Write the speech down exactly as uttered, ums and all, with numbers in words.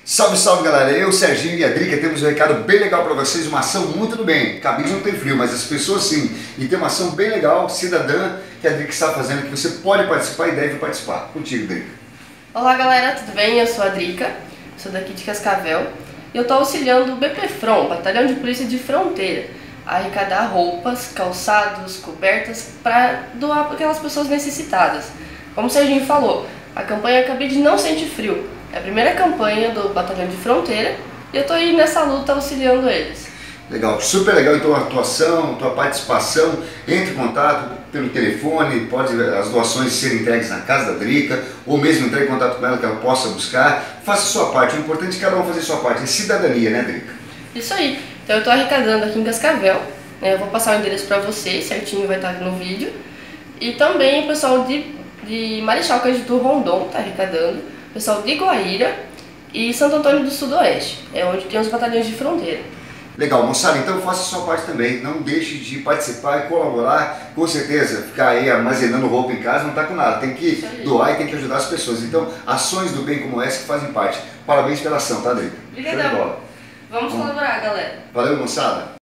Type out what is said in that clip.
Salve, salve galera, eu, Serginho e a Drica temos um recado bem legal para vocês, uma ação muito do bem. Cabide não tem frio, mas as pessoas sim. E tem uma ação bem legal, cidadã, que a Drica está fazendo, que você pode participar e deve participar. Contigo, Drica. Olá galera, tudo bem? Eu sou a Drica, sou daqui de Cascavel e eu estou auxiliando o B P Fron, Batalhão de Polícia de Fronteira, a arrecadar roupas, calçados, cobertas para doar para aquelas pessoas necessitadas. Como o Serginho falou, a campanha Cabide Não Sente Frio é a primeira campanha do Batalhão de Fronteira e eu estou aí nessa luta auxiliando eles. Legal, super legal então a atuação, a tua participação. Entre em contato pelo telefone, pode as doações serem entregues na casa da Drica, ou mesmo entrar em contato com ela que ela possa buscar. Faça a sua parte, o importante é cada um fazer a sua parte, é cidadania, né, Drica? Isso aí, então eu estou arrecadando aqui em Cascavel, né? Eu vou passar o endereço para vocês, certinho vai estar no vídeo. E também o pessoal de, de Marechal Cândido Rondon está arrecadando, o pessoal de Guaíra e Santo Antônio do Sudoeste, é onde tem os batalhões de fronteira. Legal, moçada, então faça a sua parte também, não deixe de participar e colaborar, com certeza, ficar aí armazenando roupa em casa não está com nada, tem que doar e tem que ajudar as pessoas, então ações do bem como essa que fazem parte. Parabéns pela ação, tá, Drica? Obrigadão, vamos colaborar, galera. Valeu, moçada.